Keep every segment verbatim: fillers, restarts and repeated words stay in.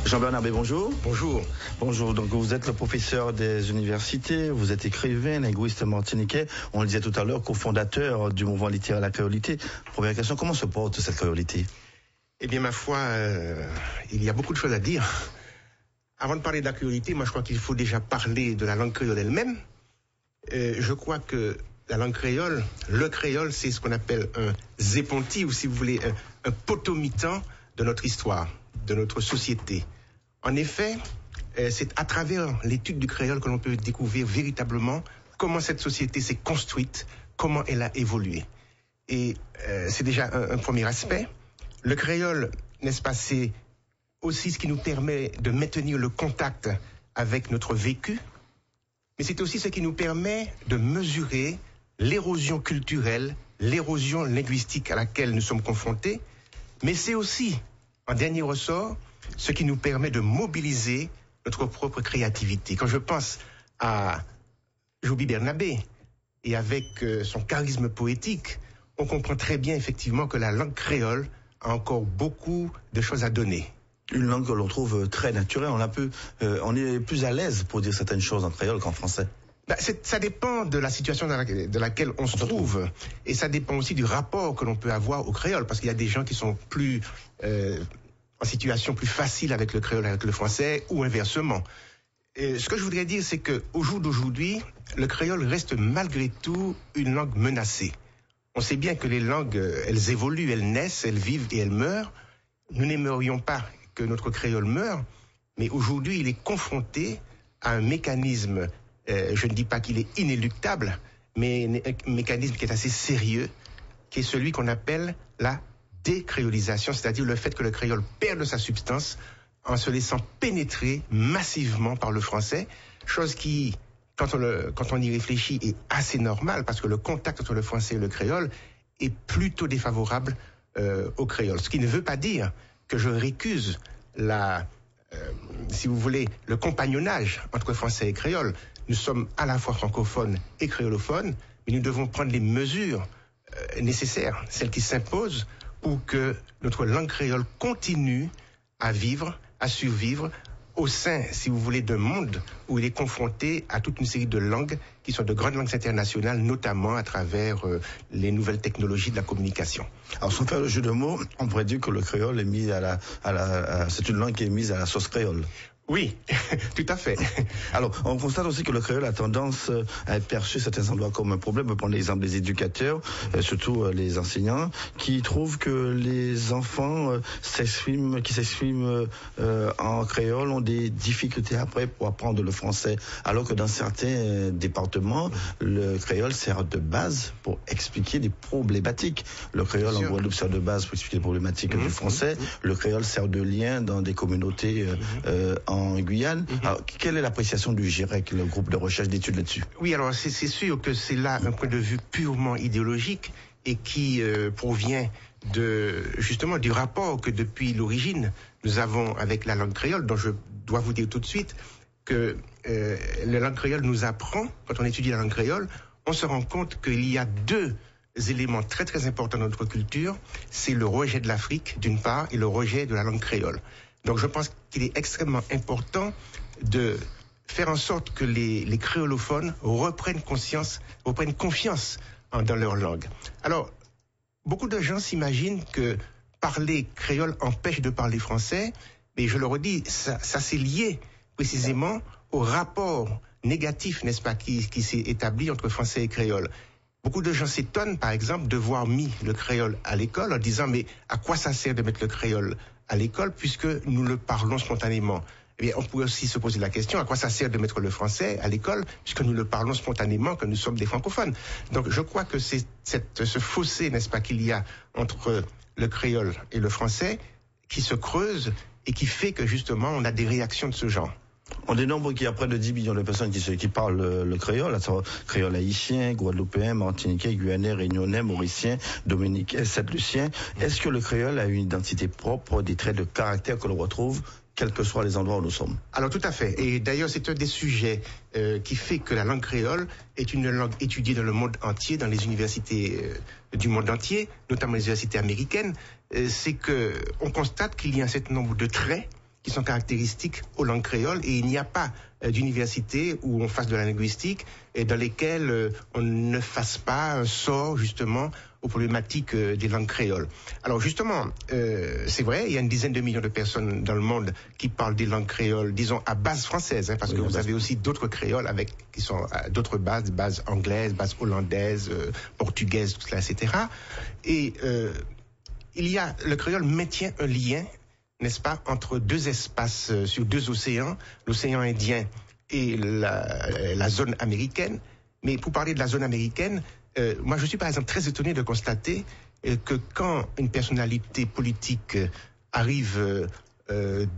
Jean-Bernard B, bonjour. Bonjour. Bonjour, donc vous êtes le professeur des universités, vous êtes écrivain, linguiste martiniquais, on le disait tout à l'heure, cofondateur du mouvement littéraire La Créolité. Première question, comment se porte cette créolité? Eh bien, ma foi, euh, il y a beaucoup de choses à dire. Avant de parler de la créolité, moi je crois qu'il faut déjà parler de la langue créole elle-même. Euh, je crois que la langue créole, le créole, c'est ce qu'on appelle un zéponti, ou si vous voulez, un, un potomitan de notre histoire, de notre société. En effet, euh, c'est à travers l'étude du créole que l'on peut découvrir véritablement comment cette société s'est construite, comment elle a évolué. Et euh, c'est déjà un, un premier aspect. Le créole, n'est-ce pas, c'est aussi ce qui nous permet de maintenir le contact avec notre vécu, mais c'est aussi ce qui nous permet de mesurer l'érosion culturelle, l'érosion linguistique à laquelle nous sommes confrontés, mais c'est aussi, en dernier ressort, ce qui nous permet de mobiliser notre propre créativité. Quand je pense à Joby Bernabé et avec euh, son charisme poétique, on comprend très bien effectivement que la langue créole a encore beaucoup de choses à donner. Une langue que l'on trouve très naturelle, on, a peu, euh, on est plus à l'aise pour dire certaines choses en créole qu'en français. Bah, ça dépend de la situation dans laquelle, de laquelle on se trouve, et ça dépend aussi du rapport que l'on peut avoir au créole, parce qu'il y a des gens qui sont plus euh, en situation plus facile avec le créole, avec le français, ou inversement. Et ce que je voudrais dire, c'est que au jour d'aujourd'hui, le créole reste malgré tout une langue menacée. On sait bien que les langues, elles évoluent, elles naissent, elles vivent et elles meurent. Nous n'aimerions pas que notre créole meure, mais aujourd'hui, il est confronté à un mécanisme, euh, je ne dis pas qu'il est inéluctable, mais un mécanisme qui est assez sérieux, qui est celui qu'on appelle la décréolisation, c'est-à-dire le fait que le créole perde sa substance en se laissant pénétrer massivement par le français, chose qui, quand on, le, quand on y réfléchit, est assez normale, parce que le contact entre le français et le créole est plutôt défavorable euh, au créole. Ce qui ne veut pas dire que je récuse la, euh, si vous voulez, le compagnonnage entre français et créole. Nous sommes à la fois francophones et créolophones, mais nous devons prendre les mesures euh, nécessaires, celles qui s'imposent, pour que notre langue créole continue à vivre, à survivre au sein, si vous voulez, d'un monde où il est confronté à toute une série de langues qui sont de grandes langues internationales, notamment à travers euh, les nouvelles technologies de la communication. Alors, sans faire le jeu de mots, on pourrait dire que le créole est mis à la, à la, à, c'est une langue qui est mise à la sauce créole. Oui, tout à fait. Alors, on constate aussi que le créole a tendance à être perçu à certains endroits comme un problème. On peut prendre l'exemple des éducateurs, euh, surtout euh, les enseignants, qui trouvent que les enfants euh, s'expriment, qui s'expriment euh, en créole ont des difficultés après pour apprendre le français, alors que dans certains euh, départements, le créole sert de base pour expliquer des problématiques. Le créole en Guadeloupe sert de base pour expliquer les problématiques mmh, du français. Mmh. Le créole sert de lien dans des communautés euh, euh, en en Guyane. Mm-hmm. Alors, quelle est l'appréciation du G I R E C, le groupe de recherche d'études là-dessus? Oui, alors c'est, c'est sûr que c'est là un point de vue purement idéologique et qui euh, provient de justement du rapport que depuis l'origine nous avons avec la langue créole, dont je dois vous dire tout de suite que euh, la langue créole nous apprend, quand on étudie la langue créole, on se rend compte qu'il y a deux éléments très très importants dans notre culture, c'est le rejet de l'Afrique d'une part et le rejet de la langue créole. Donc je pense qu'il est extrêmement important de faire en sorte que les, les créolophones reprennent conscience, reprennent confiance en, dans leur langue. Alors, beaucoup de gens s'imaginent que parler créole empêche de parler français, mais je le redis, ça, ça c'est lié précisément au rapport négatif, n'est-ce pas, qui, qui s'est établi entre français et créole. Beaucoup de gens s'étonnent, par exemple, de voir mis le créole à l'école en disant « mais à quoi ça sert de mettre le créole à l'école puisque nous le parlons spontanément ?» Eh bien, on pourrait aussi se poser la question, à quoi ça sert de mettre le français à l'école puisque nous le parlons spontanément, que nous sommes des francophones. Donc, je crois que c'est cette, ce fossé, n'est-ce pas, qu'il y a entre le créole et le français qui se creuse et qui fait que, justement, on a des réactions de ce genre. On dénombre qu'il y a près de dix millions de personnes qui, se, qui parlent le, le créole, à savoir créole haïtien, guadeloupéen, martiniquais, guyanais, réunionnais, mauricien, dominicain, saint-lucien. Est-ce que le créole a une identité propre, des traits de caractère que l'on retrouve quels que soient les endroits où nous sommes? Alors tout à fait. Et d'ailleurs, c'est un des sujets euh, qui fait que la langue créole est une langue étudiée dans le monde entier, dans les universités euh, du monde entier, notamment les universités américaines. Euh, c'est que on constate qu'il y a un certain nombre de traits qui sont caractéristiques aux langues créoles et il n'y a pas euh, d'université où on fasse de la linguistique et dans lesquelles euh, on ne fasse pas un sort justement aux problématiques euh, des langues créoles. Alors justement, euh, c'est vrai, il y a une dizaine de millions de personnes dans le monde qui parlent des langues créoles, disons à base française, hein, parce oui, que vous base... avez aussi d'autres créoles avec qui sont à d'autres bases, bases anglaises, bases hollandaises, euh, portugaises, tout cela, et cetera. Et euh, il y a le créole maintient un lien, n'est-ce pas, entre deux espaces euh, sur deux océans, l'océan Indien et la, la zone américaine. Mais pour parler de la zone américaine, euh, moi je suis par exemple très étonné de constater euh, que quand une personnalité politique euh, arrive euh, euh,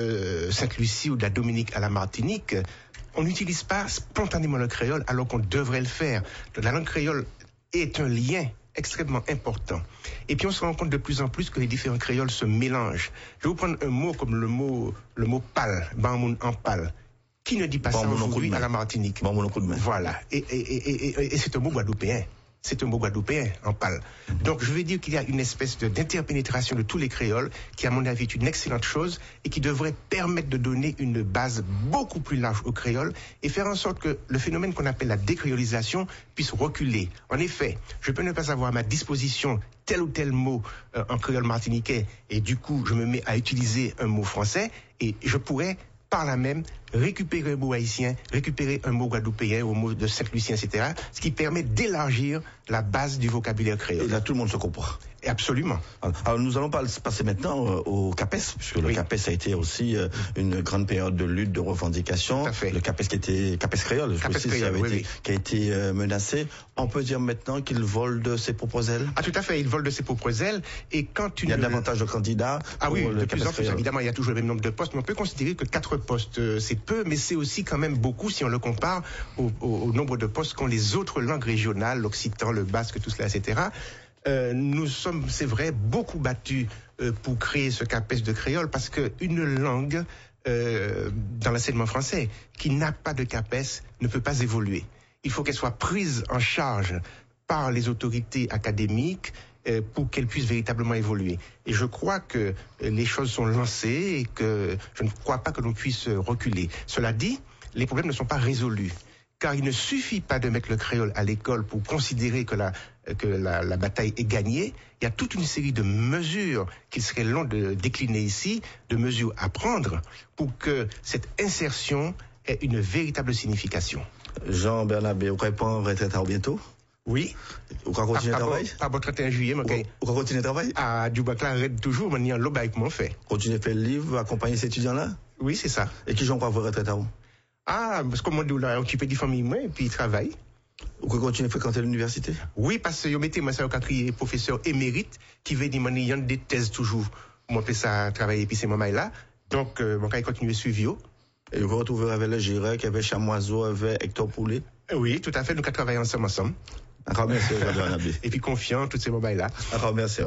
de Sainte-Lucie ou de la Dominique à la Martinique, on n'utilise pas spontanément le créole alors qu'on devrait le faire. La langue créole est un lien extrêmement important. Et puis on se rend compte de plus en plus que les différents créoles se mélangent. Je vais vous prendre un mot comme le mot le mot pal, Bamoun en pal. Qui ne dit pas ça aujourd'hui à la Martinique? Voilà. Et, et, et, et, et c'est un mot guadeloupéen. C'est un mot guadeloupéen en pal. Donc je vais dire qu'il y a une espèce de, d'interpénétration de tous les créoles qui, à mon avis, est une excellente chose et qui devrait permettre de donner une base beaucoup plus large aux créoles et faire en sorte que le phénomène qu'on appelle la décréolisation puisse reculer. En effet, je peux ne pas avoir à ma disposition tel ou tel mot euh, en créole martiniquais et du coup je me mets à utiliser un mot français et je pourrais par là même récupérer un mot haïtien, récupérer un mot guadeloupéen ou un mot de Saint-Lucien, et cetera, ce qui permet d'élargir la base du vocabulaire créole. Et là, tout le monde se comprend. Et absolument. Alors, nous allons passer maintenant euh, au CAPES, puisque le oui. CAPES a été aussi euh, une grande période de lutte, de revendication. Tout à fait. Le CAPES qui était CAPES créole, je CAPES sais, créole, qui, oui, été, oui. qui a été euh, menacé. On peut dire maintenant qu'il vole de ses propres ailes. Ah, tout à fait, il vole de ses propres ailes. Et quand une... Il y a davantage de candidats. Ah oui, le de plus en plus, créole. évidemment, il y a toujours le même nombre de postes, mais on peut considérer que quatre postes, euh, c'est peu, mais c'est aussi quand même beaucoup si on le compare au, au, au nombre de postes qu'ont les autres langues régionales, l'occitan, le basque, tout cela, et cetera. Euh, nous sommes, c'est vrai, beaucoup battus euh, pour créer ce CAPES de créole parce qu'une langue euh, dans l'enseignement français qui n'a pas de CAPES ne peut pas évoluer. Il faut qu'elle soit prise en charge par les autorités académiques euh, pour qu'elle puisse véritablement évoluer. Et je crois que euh, les choses sont lancées et que je ne crois pas que l'on puisse reculer. Cela dit, les problèmes ne sont pas résolus. Car il ne suffit pas de mettre le créole à l'école pour considérer que la, que la, la bataille est gagnée. Il y a toute une série de mesures qu'il serait long de décliner ici, de mesures à prendre pour que cette insertion ait une véritable signification. Jean Bernabé, vous croyez pas en retraite à bientôt? Oui. Vous croyez continuer à travailler? Pas votre trente et un juillet, mais ok. Vous croyez continuer à travailler? Ah, du bac là, arrête toujours, mais il y a un lobby comment fait. Continuer à faire le livre, accompagner ces étudiants-là? Oui, c'est ça. Et qui j'en crois vous retraite à vous? Ah, parce que moi, je suis occupé de famille, moi, et puis il travaille. Vous continuez à fréquenter l'université? Oui, parce que je mettais moi ça au quatrième professeur émérite qui veut dire qu'il y a des thèses toujours. Moi, je ça travailler, puis c'est moi là. Donc, euh, mon cas, il continue à suivre. Et vous retrouvez avec le Girac, avec Chamoiseau, avec Hector Poulet? Oui, tout à fait. Nous avons travaillé ensemble. ensemble. Encore merci, Jean-Bernabé. Et puis confiant, toutes ces moments-là. Encore merci.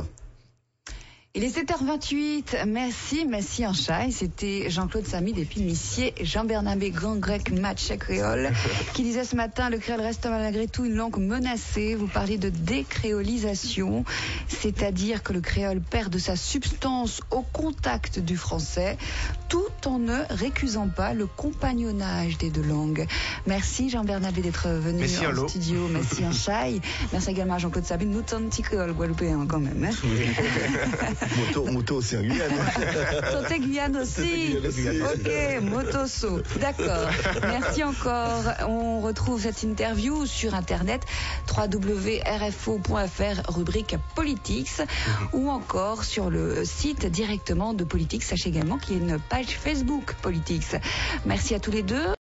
Il est sept heures vingt-huit. Merci, merci en chai. C'était Jean-Claude Samy depuis Missier, Jean Bernabé, grand grec, match créole, qui disait ce matin, le créole reste malgré tout une langue menacée. Vous parlez de décréolisation, c'est-à-dire que le créole perd de sa substance au contact du français, tout en ne récusant pas le compagnonnage des deux langues. Merci Jean Bernabé d'être venu merci en studio. Merci en chai. Merci également à Jean-Claude Samy, nous t'en petit créole guadeloupéen quand même. Hein? Oui. Moto, moto aussi en Guyane. Sauter Guyane aussi. Ok, motoso. D'accord. Merci encore. On retrouve cette interview sur Internet, w w w point r f o point f r, rubrique Politics, mm-hmm. ou encore sur le site directement de Politics. Sachez également qu'il y a une page Facebook Politics. Merci à tous les deux.